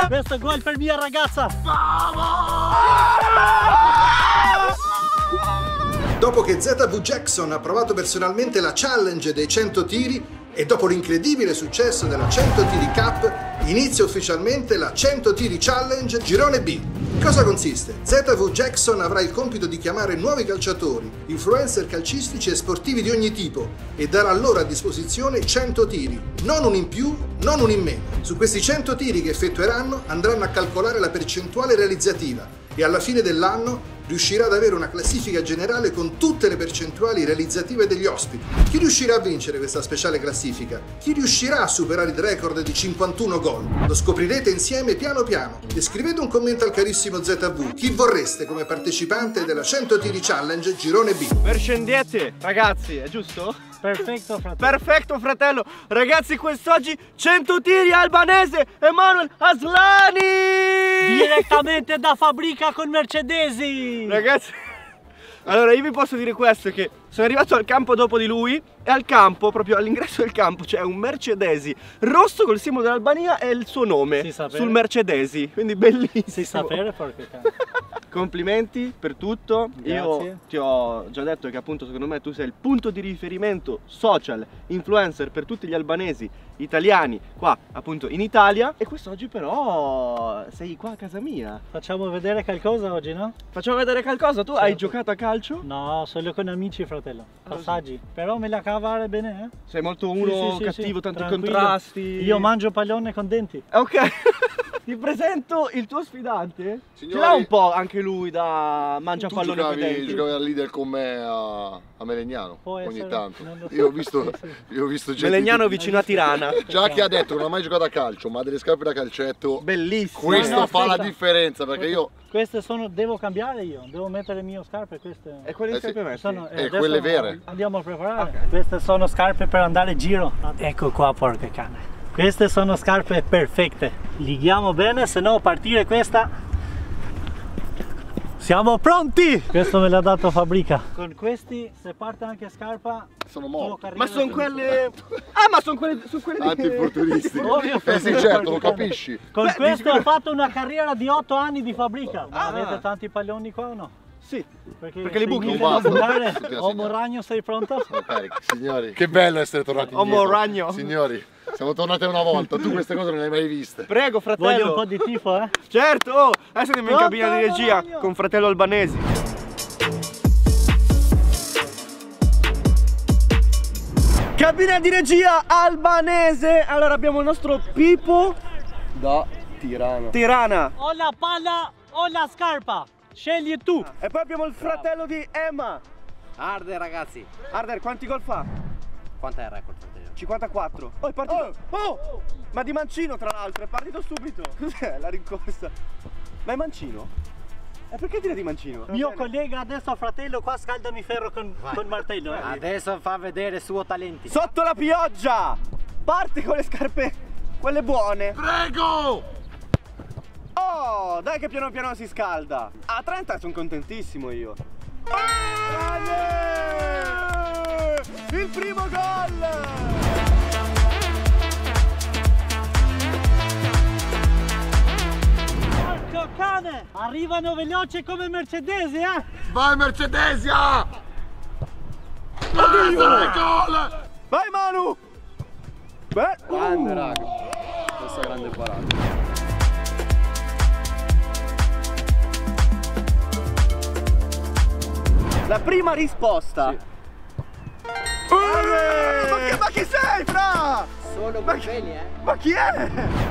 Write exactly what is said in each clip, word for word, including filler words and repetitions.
Questo è gol per mia ragazza. Dopo che Z V Jackson ha provato personalmente la challenge dei cento tiri e dopo l'incredibile successo della cento tiri Cup, inizia ufficialmente la cento tiri Challenge Girone B. In cosa consiste? Z V Jackson avrà il compito di chiamare nuovi calciatori, influencer calcistici e sportivi di ogni tipo e darà loro a disposizione cento tiri, non un in più, non un in meno. Su questi cento tiri che effettueranno andranno a calcolare la percentuale realizzativa e alla fine dell'anno riuscirà ad avere una classifica generale con tutte le percentuali realizzative degli ospiti. Chi riuscirà a vincere questa speciale classifica? Chi riuscirà a superare il record di cinquantuno gol? Lo scoprirete insieme piano piano. E scrivete un commento al carissimo Z V. Chi vorreste come partecipante della cento tiri Challenge Girone B? Verscendiete, ragazzi, è giusto? Perfetto fratello. Perfetto fratello. Ragazzi, quest'oggi cento tiri albanese Emanuel Aslani! Direttamente da fabbrica con Mercedesi. Ragazzi, allora io vi posso dire questo, che sono arrivato al campo dopo di lui e al campo, proprio all'ingresso del campo, c'è un Mercedesi rosso col simbolo dell'Albania e il suo nome sul Mercedesi, quindi bellissimo. Si sapere perché. Complimenti per tutto. Grazie. Io ti ho già detto che appunto secondo me tu sei il punto di riferimento social, influencer per tutti gli albanesi italiani qua appunto in Italia. E quest'oggi però sei qua a casa mia. Facciamo vedere qualcosa oggi, no? Facciamo vedere qualcosa. Tu Certo. Hai giocato a calcio? No, solo con amici fratello. Ah, Passaggi. Sì. Però me la cavare bene, eh? Sei molto uno sì, sì, cattivo, sì, tanti tranquillo. contrasti. Io mangio pallone con denti. Ok. Ti presento il tuo sfidante. Signori, ce l'ha un po' anche lui da mangia tu pallone con giocavi, denti. giocavi al leader con me a, a Melegnano. Può ogni essere, tanto. non lo so. Io ho visto, Sì, sì. io ho visto gente Melegnano di- vicino a Tirana. Già chi ha detto che non ha mai giocato a calcio, ma ha delle scarpe da calcetto. Bellissimo. Questo No, no, fa la aspetta. differenza, perché io. Queste sono, devo cambiare io, devo mettere le mie scarpe, queste. E quelle Eh scarpe sì. metti? Sono, E adesso quelle vere. Andiamo a preparare. Ok. Queste sono scarpe per andare in giro. Ecco qua, porca cane. Queste sono scarpe perfette. Lighiamo bene, se no partire questa. Siamo pronti! Questo me l'ha dato Fabbrica. Con questi, se parte anche scarpa, Sono solo morto. carriera Ma sono su- quelle... Ah, ma sono quelle... Sono quelle di... Antinfortunisti. Ovvio. Eh sì, certo, lo capisci. Con Beh, questo di sicuro- ho fatto una carriera di otto anni di Fabbrica. Ma Ah. avete tanti palloni qua o no? Sì. Perché, Perché li se buchi? inizia Non a basta. bucare, Tutti da Uomo segnare. Ragno, sei pronto? Sono carichi, signori. Che bello essere tornati Uomo indietro. ragno. Signori, siamo tornati una volta. Tu queste cose non le hai mai viste. Prego, fratello. Voglio un po' di tifo, eh? Certo, oh, adesso andiamo in Pronto, cabina di regia Ragno? con fratello albanesi. Cabina di regia albanese. Allora abbiamo il nostro Pippo Da Tirana. Tirana. Ho la palla, ho la scarpa. Scegli tu. E poi abbiamo il fratello di Emma. Arde ragazzi, Arder, quanti gol fa? quanto è il record fratello? cinquantaquattro. Oh, è partito. Oh! Ma di mancino tra l'altro, è partito subito. Cos'è la rincorsa? Ma è mancino? E perché tira di mancino? Mio collega adesso fratello qua scaldano il ferro con, con martello, eh? Adesso fa vedere il suo talento. Sotto la pioggia! Parte con le scarpe, quelle buone. Prego! Oh, dai che piano piano si scalda. A trenta sono contentissimo io. Grande! Il primo gol! Porco cane! Arrivano veloci come Mercedesi, eh? Vai Mercedesia! Oddio! Gol! Vai Manu! Beh, Grande raga, questa grande parata. la prima risposta. Sì. Eh, ma, che, ma chi sei, fra? Solo Ma Bocelli, eh? Ma chi è?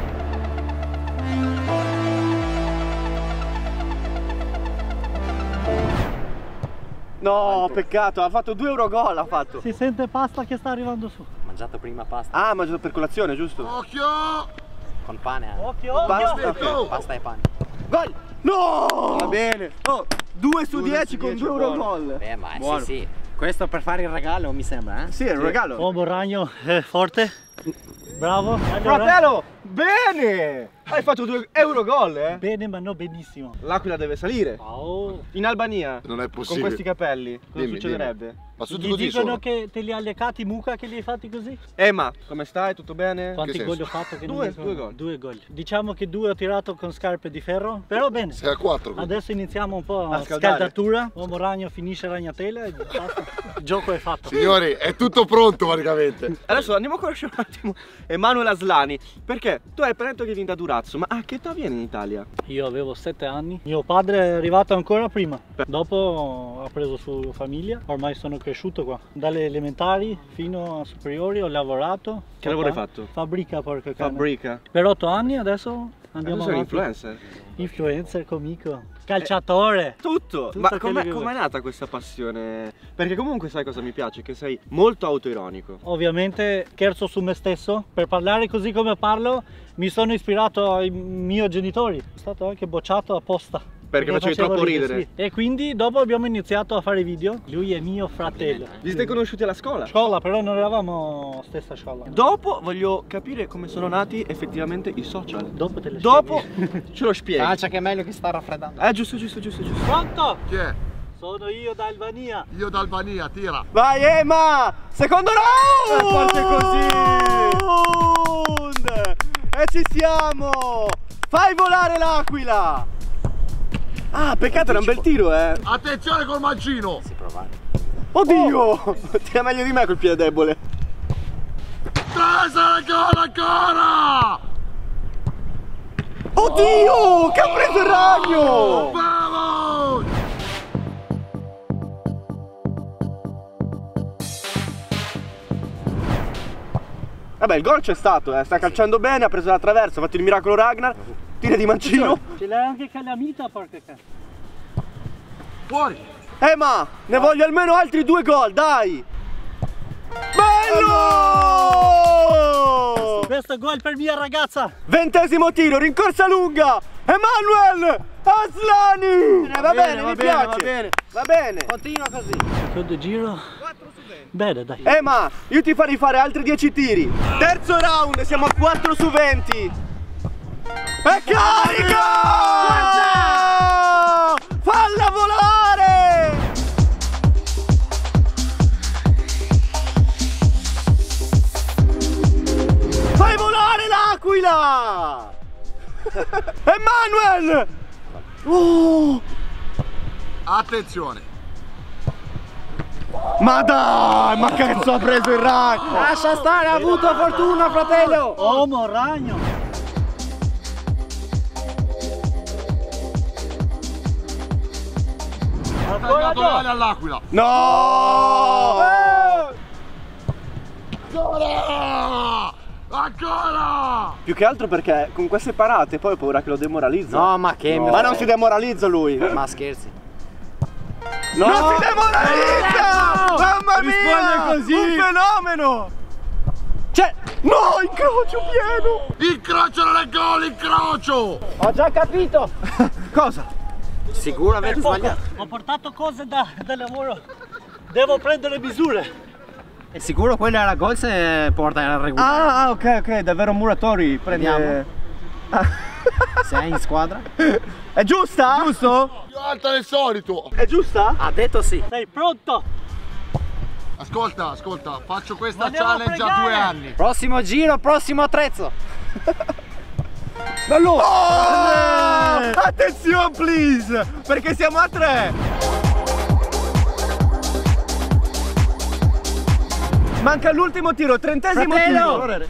No, peccato, ha fatto due euro gol, ha fatto. Si sente pasta che sta arrivando su. Ho mangiato prima pasta Ah, ha mangiato per colazione, giusto? Occhio! con pane, eh? Occhio, occhio! Basta. Go! Pasta e pane. Gol! No! Va bene. Oh, due su Due dieci su con dieci, due euro buono. gol. Beh, ma Buono. sì, sì. Questo per fare il regalo, mi sembra, eh? Sì, è un regalo. Uomo ragno è forte. Bravo. Allora. Fratello, bene! Hai fatto due euro gol, eh? Bene, ma non benissimo. L'Aquila deve salire. Oh. In Albania. Non è possibile. Con questi capelli, cosa Dimmi, succederebbe? dimmi. Ma su Gli così dicono sono. che te li ha leccati Muca, che li hai fatti così? Emma, come stai? Tutto bene? Quanti Che gol senso? ho fatto? Che non Due, mi ricordo. due gol. Due gol. Diciamo che due ho tirato con scarpe di ferro, però bene. Sei a quattro. quindi. Adesso iniziamo un po' A a scaldare. scaldatura. Uomo ragno finisce ragnatela e basta. Il gioco è fatto. Signori, è tutto pronto praticamente. Adesso andiamo a conoscere un attimo Emanuele Aslani. Perché tu hai appena detto che vieni da Durazzo, ma a che età vieni in Italia? Io avevo sette anni. Mio padre è arrivato ancora prima. Dopo ha preso su famiglia. Ormai sono cresciuto qua. Dalle elementari fino a superiori ho lavorato. Che lavoro hai fatto? Fabbrica, porca cane. Fabbrica. Per otto anni adesso andiamo Adesso sei un avanti. influencer. Influencer, comico, calciatore. Tutto! Tutto Ma quello com'è che vuoi. com'è nata questa passione? Perché comunque sai cosa mi piace? Che sei molto autoironico. Ovviamente scherzo su me stesso. Per parlare così come parlo mi sono ispirato ai miei genitori. Sono stato anche bocciato apposta. Perché facevi facevo troppo video, ridere. sì. E quindi dopo abbiamo iniziato a fare video. Lui è mio fratello. Vi siete conosciuti alla scuola? Scuola, però non eravamo stessa scuola. Dopo voglio capire come sono nati effettivamente i social. Dopo te le Dopo spieghi. ce lo spieghi. Calcia che è meglio che sta raffreddando. Eh, giusto, giusto, giusto, giusto. Pronto? Chi è? Sono io da Albania. Io d'Albania, tira. Vai Emma! Secondo round! Eh, forse così! E ci siamo! Fai volare l'Aquila! Ah, peccato, era un bel tiro, eh! Attenzione col mancino. Si provare. Oddio! Tira meglio di me col piede debole. Presa ancora, ancora! Oddio! Che ha preso il ragno! Vamos! Vabbè, il gol c'è stato, eh. Sta calciando bene, ha preso la traversa, ha fatto il miracolo Ragnar. Tira di mancino. Ce l'hai anche calamita, porca cane. Fuori! Emma, ne voglio almeno altri due gol, dai! Bello! Questo gol per mia ragazza. Ventesimo tiro, rincorsa lunga! Emanuele Aslani! Va, Va bene, bene, mi va piace! bene, va bene. Va bene! Continua così. Secondo giro. Bene, dai. Emma, io ti farei fare altri dieci tiri. Terzo round, siamo a quattro su venti. E carica! Falla volare! Fai volare l'Aquila! Emanuele! Oh! Attenzione! Ma dai, ma che cazzo ha preso il ragno? Lascia stare, ha avuto fortuna, fratello. Uomo ragno. Ancora Naturale no. all'Aquila! No! Ancora! Ancora! Più che altro perché con queste parate poi ho paura che lo demoralizza. No, ma che No. Ma non si demoralizza lui. Ma scherzi. No. Non si demoralizza! Mamma mia! Risponde così. Un fenomeno! Cioè, no, incrocio pieno! Incrocio non è gol, incrocio! Ho già capito. Cosa? Sicuro avete Poco. sbagliato. Ho portato cose da, da lavoro. Devo prendere misure. È sicuro quello era gol se porta in recupero. Ah, ah, ok, ok, davvero Muratori prende... Vediamo. Sei in squadra? È giusta? Giusto? Più alta del solito! È giusta? Ha detto sì. Sei pronto? Ascolta, ascolta, faccio questa Vogliamo challenge pregare? a due anni. Prossimo giro, prossimo attrezzo. Bello! Oh! Attenzione, please! Perché siamo a tre! Manca l'ultimo tiro, trentesimo Fratello! tiro!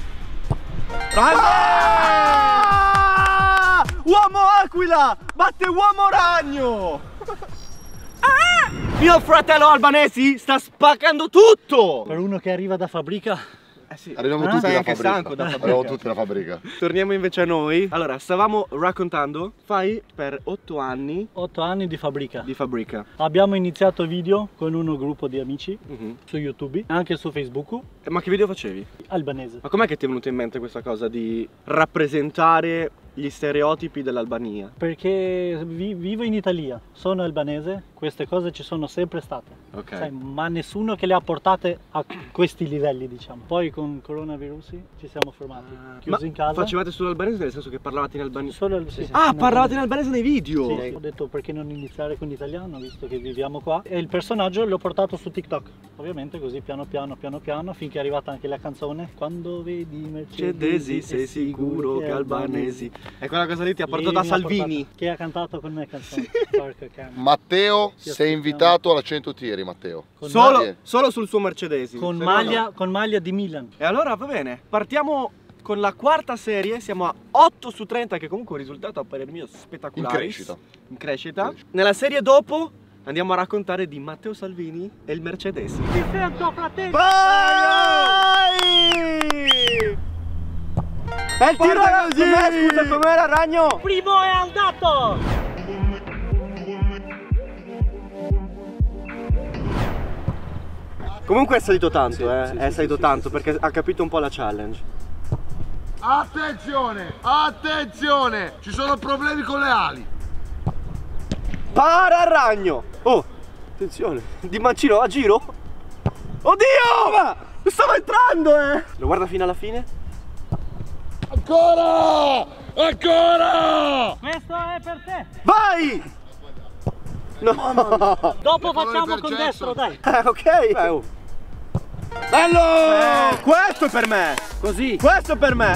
Ah! Uomo Aquila! Batte uomo ragno! Ah! Mio fratello Albanesi sta spaccando tutto! Per uno che arriva da fabbrica. Eh sì, Arriviamo Ah, tutti sei da anche fabbrica. stanco da fabbrica. Arriviamo tutti da fabbrica. Torniamo invece a noi. Allora, stavamo raccontando, fai per otto anni otto anni di fabbrica. di fabbrica. Abbiamo iniziato video con uno gruppo di amici Mhm. su YouTube, anche su Facebook, Ma che video facevi? albanese. Ma com'è che ti è venuto in mente questa cosa di rappresentare gli stereotipi dell'Albania? Perché vi, vivo in Italia, sono albanese, queste cose ci sono sempre state, Ok. sai, ma nessuno che le ha portate a questi livelli, diciamo. Poi con coronavirus ci siamo fermati, chiusi Ma in casa. facevate solo albanese nel senso che parlavate in albanese? Solo, sì, sì, Ah, in parlavate in albanese nei video? Sì, sì. Ho detto perché non iniziare con l'italiano, visto che viviamo qua. E il personaggio l'ho portato su TikTok, ovviamente così piano piano, piano piano, finché è arrivata anche la canzone. Quando vedi Mercedesi, sei sicuro che albanesi. E quella cosa lì ti ha Lì portato a mi ha Salvini. portato- che ha cantato con me canzone. Porca cane. Matteo, Ti sei aspettiamo. invitato alla cento tiri, Matteo. Con Solo, Vieni. solo sul suo Mercedesi. Con Se no, maglia, no. con maglia di Milan. E allora va bene, partiamo con la quarta serie, siamo a otto su trenta, che comunque è un risultato a parer mio spettacolare. In crescita. In crescita. In crescita. Nella serie dopo andiamo a raccontare di Matteo Salvini e il Mercedesi. Ti sento, fratello! Vai! E il tiro così! Scusa, com'era Ragno? Primo è andato! Comunque è salito tanto, eh, è salito tanto perché ha capito un po' la challenge. Attenzione, attenzione, ci sono problemi con le ali. Para il Ragno! Oh, attenzione, Di Mancino a giro? Oddio! Ma stava entrando, eh! Lo guarda fino alla fine? Ancora, ancora. Questo è per te! Vai! No! Dopo Pallone facciamo per con Jackson. destro, dai! Eh, ok! Beh, oh. Bello! Eh, questo è per me! Così. Questo è per me!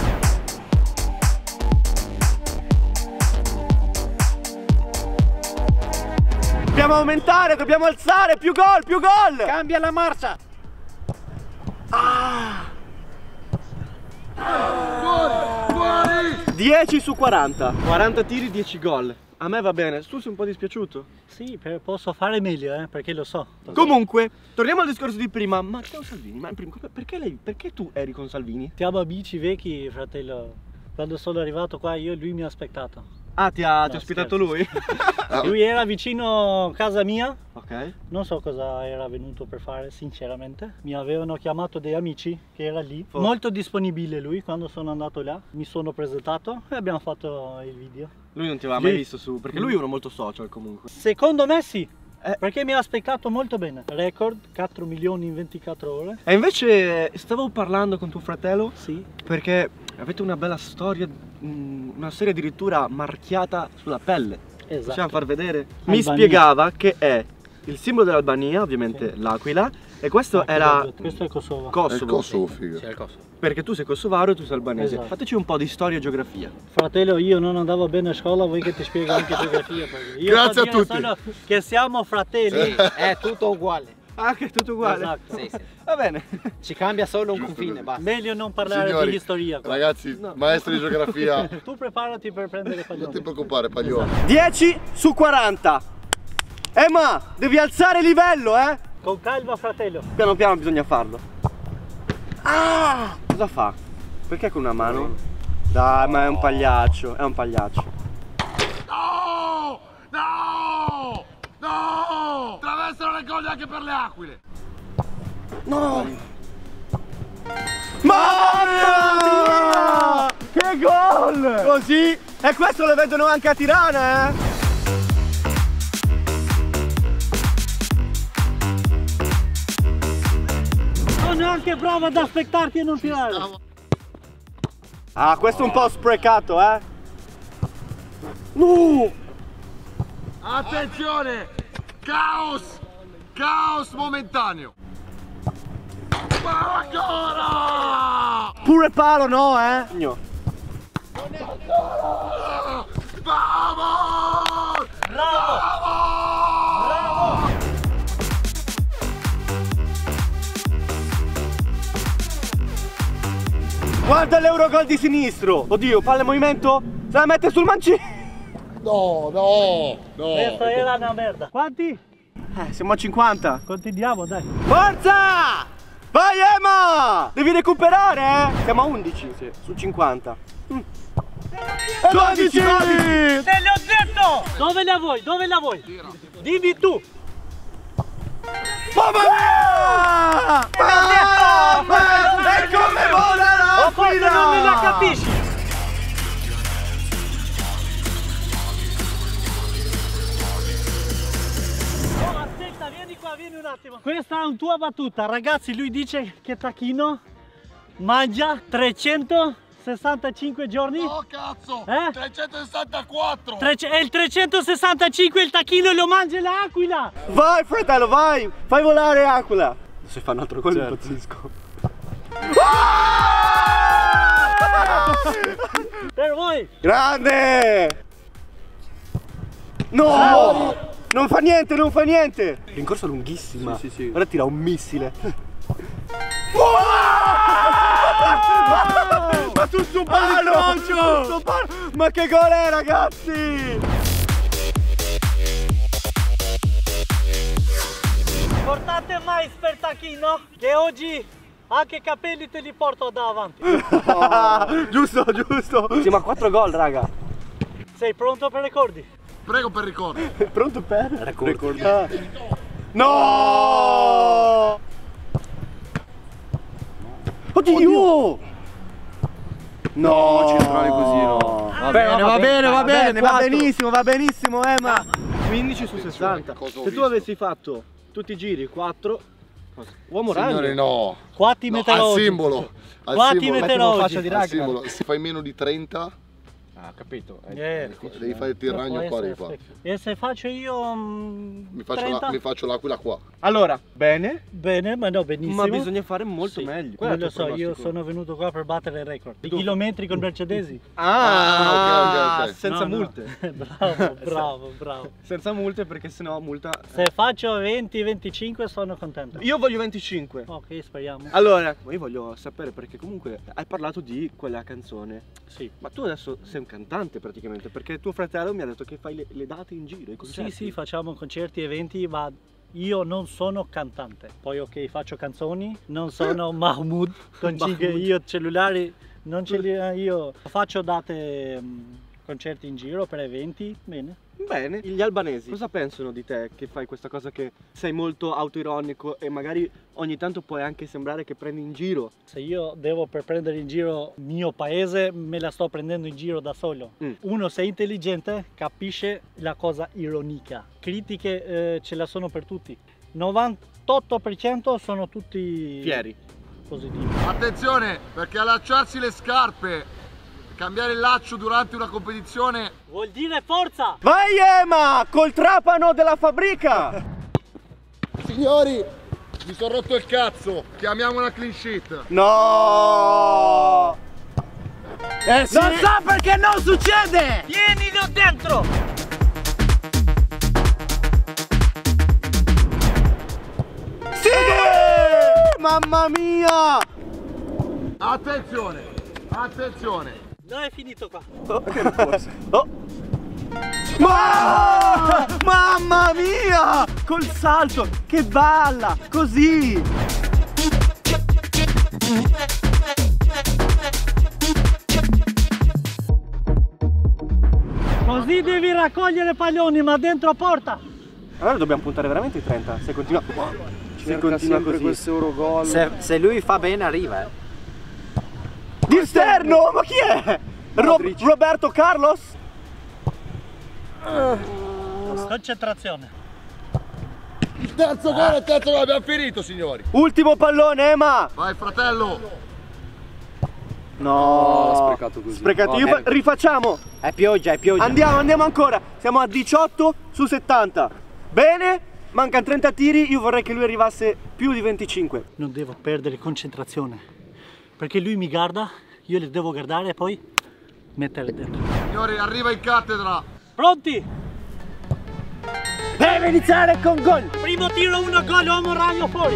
Dobbiamo aumentare, dobbiamo alzare, più gol, più gol! Cambia la marcia. dieci su quaranta. quaranta tiri, dieci gol. A me va bene, tu sei un po' dispiaciuto. Sì, per- posso fare meglio, eh, perché lo so. Comunque, torniamo al discorso di prima. Matteo Salvini, ma prima, come- perché, lei, perché tu eri con Salvini? Siamo amici vecchi, fratello. Quando sono arrivato qua io, lui mi ha aspettato. Ah, ti ha, ti ha No, ospitato scherzo. lui? Lui era vicino a casa mia. Ok. Non so cosa era venuto per fare, sinceramente. Mi avevano chiamato dei amici che era lì. Oh. Molto disponibile lui quando sono andato là. Mi sono presentato e abbiamo fatto il video. Lui non ti aveva mai Lui- visto su, perché lui è uno molto social comunque. Secondo me sì, Eh. perché mi ha speccato molto bene. Record, quattro milioni in ventiquattro ore. E invece stavo parlando con tuo fratello Sì. perché avete una bella storia, mh, una serie addirittura marchiata sulla pelle. Esatto. Possiamo far vedere? Mi Albania. spiegava che è il simbolo dell'Albania, ovviamente Sì. l'aquila, e questo Ah, era Questo è Kosovo. È il Kosovo. Kosovo, figo. C'è il coso. Perché tu sei kosovaro e tu sei albanese. Esatto. Fateci un po' di storia e geografia. Fratello, io non andavo bene a scuola, vuoi che ti spiego anche geografia? Perché io Grazie so a dire tutti. solo che siamo fratelli. Sì, è tutto uguale. Ah, che è tutto uguale. Esatto. Sì, sì. Va bene. Ci cambia solo un confine, basta. Meglio non parlare Signori, di storia qua. ragazzi, maestri di geografia, Tu preparati per prendere non ti pallone. preoccupare, Paglione. dieci su quaranta. Emma, devi alzare il livello, eh? Con calma, fratello. Piano piano bisogna farlo. Ah! Cosa fa? Perché con una mano? Dai, ma è un pagliaccio, è un pagliaccio. No! No! No! Attraversano le goglie anche per le aquile. No! Mamma mia! Che gol! Così? E questo lo vedono anche a Tirana, eh? Non neanche prova ad aspettarti e non tirare. Ah, questo è un po' sprecato, eh? No! Attenzione! Caos! Caos momentaneo. Ma ancora! Pure palo no, eh? No. Vamos! Bravo! Vamos! Guarda l'Eurogol di sinistro! Oddio, palla in movimento? Se la mette sul mancino! No, no, no. Questa era una merda. Quanti? Eh, siamo a cinquanta. Continuiamo, dai. Forza! Vai Emma! Devi recuperare, eh? Siamo a undici, sì, su cinquanta. Mm. dodici! Te l'ho detto! Dove la vuoi? Dove la vuoi? Dimmi tu! Mamma mia! Mamma! E come vola O forse non me la capisci! questa è una tua battuta. Ragazzi, lui dice che tacchino mangia trecentosessantacinque giorni. No cazzo, eh? trecentosessantaquattro. È il trecentosessantacinque il tacchino lo mangia l'aquila. Vai fratello, vai, fai volare Aquila. Se fa un altro gol impazzisco. Per voi. Grande. No, non fa niente, non fa niente. Rincorsa lunghissima. Sì, sì, sì. Ora tira un missile. Ma tu sto palo! Ma che gol è, ragazzi! Portate mais per tacchino che oggi anche i capelli te li porto da avanti. Oh. Giusto, giusto. Siamo a quattro gol, raga. Sei pronto per ricordi? Prego per ricordi. Pronto per? Ricordi. Ah. No! Oddio! No, centrale così no. Va bene, va bene, va bene, va benissimo, va benissimo, Emma. quindici su sessanta. Se tu avessi fatto tutti i giri quattro, uomo ragno. Signore no. Quanti No, al meteorologi? simbolo. Al Quanti simbolo. meteorologi? di Al ragno. simbolo. Se fai meno di trenta, Ah, capito. È Eh, difficile. devi fare il ragno può qua, essere devi fare. fake. E se faccio io mm, Mi faccio, trenta? la, mi faccio l'aquila qua. Allora, bene, Bene, ma no, benissimo. ma bisogna fare molto Sì, meglio. Non Qual è lo il tuo so, io pronostico? sono venuto qua per battere il record. Di Tu? chilometri con Mercedesi. Ah, Ah, ok, ok, ok. senza No, no. multe. Bravo, bravo, bravo. Senza multe perché sennò multa. Se faccio venti venticinque sono contento. Io voglio venticinque. Ok, speriamo. Allora, io voglio sapere perché comunque hai parlato di quella canzone. Sì. Ma tu adesso sei un cantante praticamente, perché tuo fratello mi ha detto che fai le, le date in giro, i concerti. Sì, sì, facciamo concerti, eventi, ma io non sono cantante. Poi ok, faccio canzoni, non sono Mahmood, con cinque Mahmood. io cellulari, non ce li ho io. Faccio date, mh, concerti in giro per eventi, bene. Bene, gli albanesi cosa pensano di te che fai questa cosa, che sei molto autoironico e magari ogni tanto puoi anche sembrare che prendi in giro? Se io devo per prendere in giro il mio paese, me la sto prendendo in giro da solo. Mm. Uno, se è intelligente, capisce la cosa ironica. Critiche eh, ce la sono per tutti. novantotto per cento sono tutti Fieri. positivi. Attenzione, perché allacciarsi le scarpe, cambiare il laccio durante una competizione. Vuol dire forza! Vai Emma, col trapano della fabbrica! Signori, mi sono rotto il cazzo, chiamiamo una clean sheet. No! Eh sì! Non so perché non succede! Tienilo dentro! Sì! Mamma mia! Attenzione, attenzione. No, è finito qua. Oh. Ma! Mamma mia! Col salto! Che balla! Così! Così devi raccogliere palloni, ma dentro porta. Allora dobbiamo puntare veramente i trenta. Se continua, se continua così. questo Eurogol. Se, se lui fa bene arriva, eh. Di esterno! Ma chi è? Ro Roberto Carlos? Concentrazione. Il terzo gol, il terzo gol, abbiamo finito signori. Ultimo pallone, Emma! Vai fratello. No, l'ha sprecato così. Sprecato. Io Oh, fa- rifacciamo. È pioggia, è pioggia. Andiamo, andiamo ancora. Siamo a diciotto su settanta. Bene, mancano trenta tiri. Io vorrei che lui arrivasse più di venticinque. Non devo perdere concentrazione, perché lui mi guarda, io le devo guardare e poi mettere dentro. Signori, arriva in cattedra. Pronti? Deve iniziare con gol. Primo tiro, uno gol, uomo ragno fuori.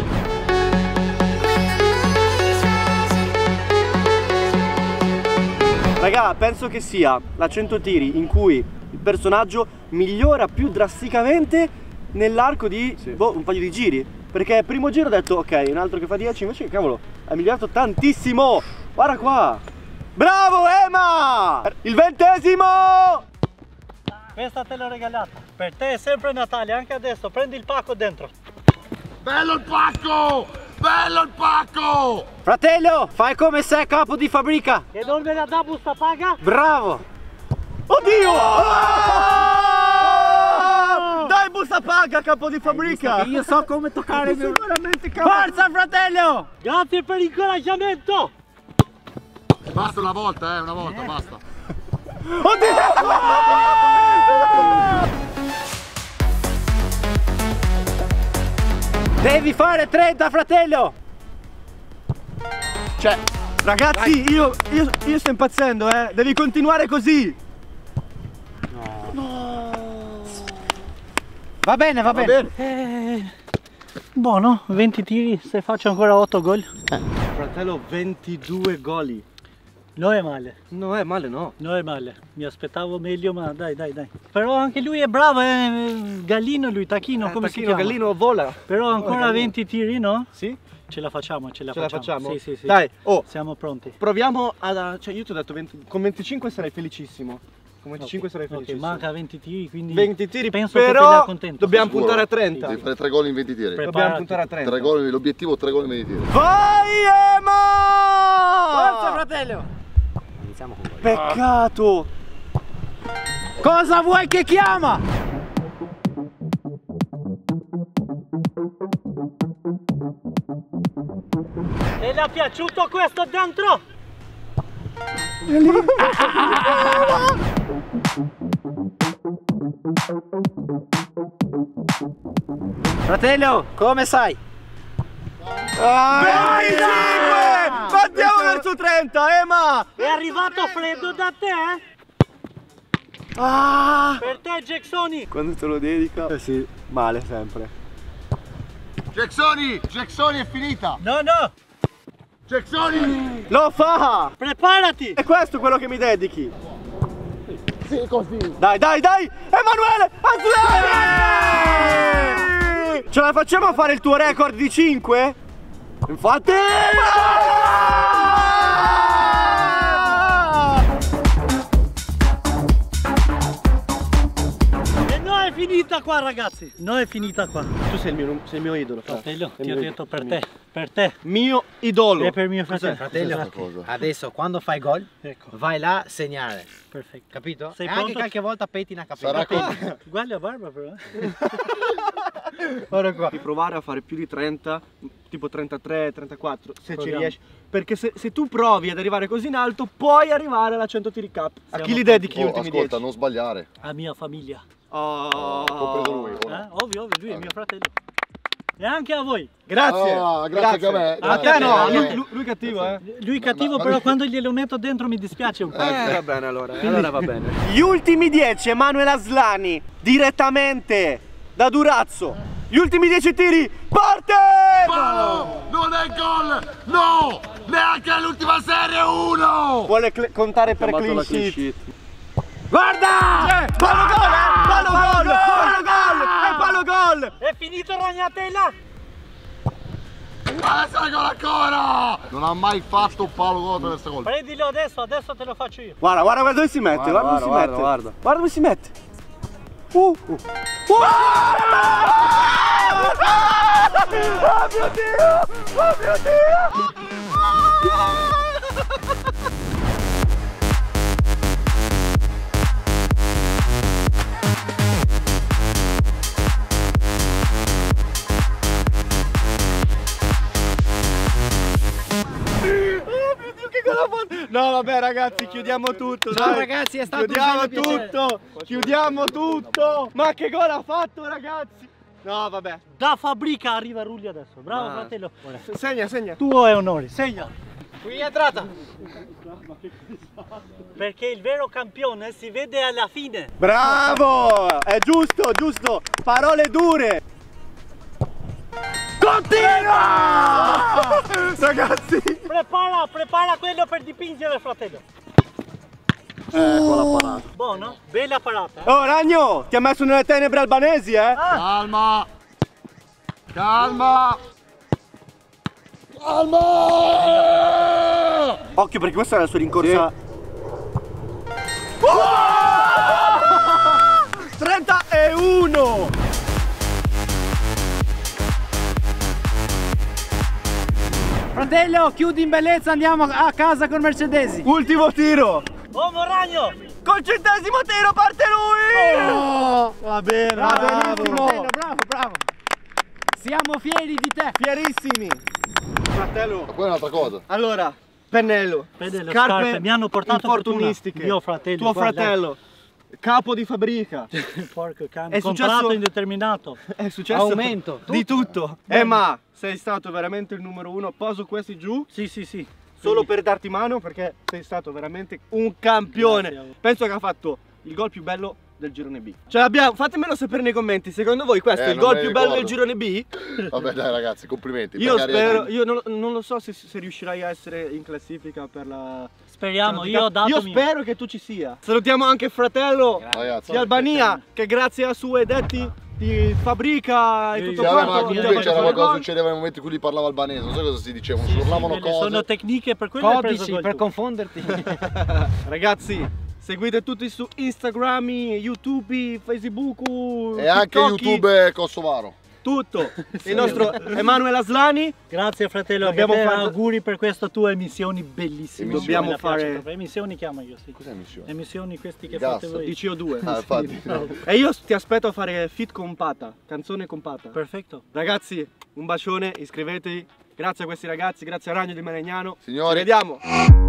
Raga, penso che sia la cento tiri in cui il personaggio migliora più drasticamente nell'arco di Sì. boh, un paio di giri. Perché primo giro ho detto ok, un altro che fa dieci, invece cavolo, ha migliorato tantissimo. Guarda qua. Bravo Emma! Il ventesimo! Questa te l'ho regalata. Per te è sempre Natale, anche adesso, prendi il pacco dentro. Bello il pacco! Bello il pacco! Fratello, fai come sei capo di fabbrica. Che non me la dà busta paga? Bravo. Oddio! Ah! Dai, busta paga, capo di fabbrica! Io so come toccare il mio... veramente capo. Forza, fratello! Grazie per l'incoraggiamento! Basta una volta, eh, una volta, basta. Devi fare trenta, fratello! Cioè, ragazzi, io, io, io sto impazzendo, eh! Devi continuare così! No! No. Va bene, va, va bene! bene. Eh, buono, venti tiri, se faccio ancora otto gol. Eh. Fratello, ventidue goli! Non è male. Non è male, no. Non è male. Mi aspettavo meglio, ma dai, dai, dai. Però anche lui è bravo, è Gallino lui, Tacchino, eh, come tacchino, si chiama? Gallino vola. Però ancora venti tiri, no? Sì. Ce la facciamo, ce la ce facciamo. la facciamo? Sì, sì, sì. Dai, oh. Siamo pronti. Proviamo a... Cioè, io ti ho detto, venti, con venticinque sarei felicissimo. Con venticinque okay. sarei felicissimo. Ok, manca venti tiri, quindi... venti tiri, penso però che ti dobbiamo Sicuro. puntare a trenta. Devi fare tre gol in venti tiri. Preparati. Dobbiamo puntare a trenta. tre gol, l'obiettivo tre gol in venti tiri. Vai, Ema! Forza, fratello! Iniziamo con voi. Peccato! Cosa vuoi che chiama? E le è piaciuto questo dentro? Fratello, come sai? venticinque! Andiamo verso trenta, Ema! È arrivato freddo da te? Ah! Per te, Jacksoni! Quando te lo dedica, eh sì, male sempre. Jacksoni, Jacksoni è finita. No, no! Jacksoni! Lo fa! Preparati! E questo è quello che mi dedichi. Sì, così. Dai, dai, dai! Emanuele! Azzurri! Ce la facciamo a fare il tuo record di cinque? Infatti! E non è finita qua, ragazzi! Non è finita qua. Tu sei il mio, sei il mio idolo, Fratello, sei ti ho mio detto per idolo. te, per te. Mio idolo. E per mio fratello. Fratello, adesso quando fai gol, Ecco, vai là a segnare. perfetto. Capito? Sei e anche pronto? qualche volta pettina, capito? Sarà così. Guarda la barba però. eh. Guarda qua. Di provare a fare più di trenta, tipo trentatré, trentaquattro, se Proviamo. ci riesci. Perché se, se tu provi ad arrivare così in alto, puoi arrivare alla cento tiri cup. A Siamo chi li pronti. dedichi gli Oh, ultimi ascolta, dieci? non sbagliare. A mia famiglia. Oh. Compreso lui. Eh? ora. Ovvio, ovvio, lui è mio fratello. E anche a voi. Grazie. Ah, grazie anche a me. A Grazie te no, a te. lui, lui- lui cattivo, eh. Lui è cattivo, ma- però ma- quando glielo metto dentro mi dispiace un po'. Eh, va bene allora, allora va bene. Gli ultimi dieci, Emanuele Aslani, direttamente da Durazzo. Gli ultimi dieci tiri, parte! Palo! Non è gol! No! Neanche l'ultima serie uno! Vuole cl- contare per clean sheet. Guarda! Palo gol, eh! Palo gol! Palo gol! E palo gol! È finito Ragnatela? Adesso è gol ancora! Non ha mai fatto un palo gol per questo gol. Prendilo adesso, adesso te lo faccio io. Guarda, guarda, guarda dove si mette, guarda, dove si guarda, mette. guarda. Guarda dove si mette. Uh, uh. Uh! Oh mio Dio! Oh mio Dio! No vabbè ragazzi, chiudiamo tutto. Ciao dai. ragazzi, è stato Chiudiamo un grande piacere. tutto. Chiudiamo tutto. Ma che gol ha fatto ragazzi? No vabbè. Da fabbrica arriva Rulli adesso. Bravo Ah. fratello. Segna, segna. Tuo è onore, segna. Qui è entrata. Perché il vero campione si vede alla fine. Bravo! È giusto, giusto. Parole dure. Continua! Ragazzi. Prepara, prepara quello per dipingere fratello. Ecco la parata. Buono? Bella parata. Oh Ragno, ti ha messo nelle tenebre albanesi, eh? Calma! Calma! Calma! Occhio perché questa è la sua rincorsa. trentauno! Fratello, chiudi in bellezza, andiamo a casa con Mercedesi. Ultimo tiro! Oh Moragno! Col centesimo tiro parte lui! Oh, va bene, va benissimo. benissimo. Bravo, bravo. Siamo fieri di te. Fierissimi. Fratello. Ma poi è un'altra cosa. Allora, pennello. Vede le scarpe, scarpe, mi hanno portato infortunistiche. Mio fratello. Tuo guarda. fratello. Capo di fabbrica. Porco cane. È Contratto successo- indeterminato. È successo Aumento. di tutto. Eh ma sei stato veramente il numero uno. Poso questi giù Sì, sì, sì. solo Sì. per darti mano perché sei stato veramente un campione. Grazie. Penso che ha fatto il gol più bello del girone B. Cioè abbiamo, fatemelo sapere nei commenti. Secondo voi questo Eh, è il non gol me ne più bello del ricordo. girone B? Vabbè dai ragazzi, complimenti. Io magari spero, è- io non, non lo so se, se riuscirai a essere in classifica per la... Speriamo, io ho dato Io mio. spero che tu ci sia. Salutiamo anche il fratello Ragazzi, di Albania che grazie a sue detti di fabbrica e Sì, tutto sì, Sì, vabbè, quanto ma Guarda, comunque guarda, c'era guarda, qualcosa gol. succedeva nel momento in cui lui parlava albanese, non so cosa si dicevano, Sì, si sì, urlavano quelle cose. sono tecniche per quello hai preso Codici gol per tu. confonderti. Ragazzi, seguite tutti su Instagram, YouTube, Facebook, E anche TikTok, YouTube kosovaro. tutto. Il nostro Emanuele Aslani. Grazie fratello, Dobbiamo anche a te, fare- auguri per queste tue emissioni bellissime. Dobbiamo Me la piace fare- proprio. Emissioni chiamo io, sì. Cos'è missione? Emissioni questi che Gas. fate voi. Di C O due. Ah, infatti. E io ti aspetto a fare fit con Pata, canzone con Pata. Perfetto. Ragazzi, un bacione, iscrivetevi. Grazie a questi ragazzi, grazie a Ragno di Melegnano. Signori. Ci vediamo.